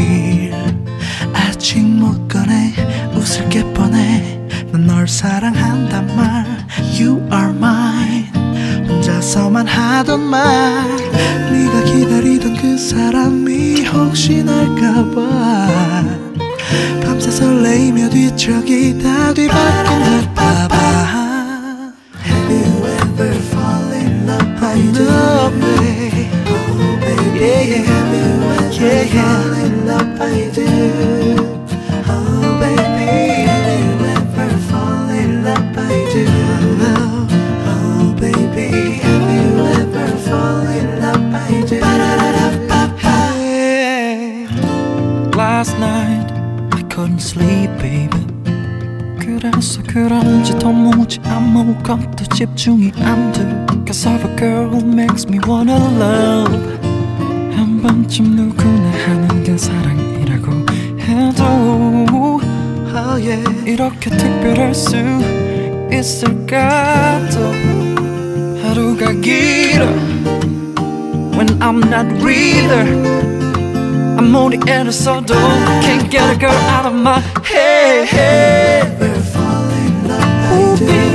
매일 아직 못 꺼내 웃을 게 뻔해 난 널 사랑한단 말 You are mine 혼자서만 하던 말 네가 기다리던 그 사람이 혹시 날까봐 밤새 설레이며 뒤척이다 뒤바꾼을까봐 Have you ever fall in love? I do, babe. Oh, baby, yeah, have you ever fall in love? I do. Oh, baby, have you ever fall in love? I do. Oh, baby, have you ever fall in love? I do. Hey. Last night I couldn't sleep, baby. 그래서 그런지 도무지 아무것도 집중이 안 돼. Cause of a girl who makes me wanna love. 한 번쯤 누구나 하는 게 사랑이라고 해도 oh, yeah. 이렇게 특별할 수 있을까 또 하루가 길어 When I'm not with her 아무리 애를 써도 Can't get a girl out of my head. Ooh,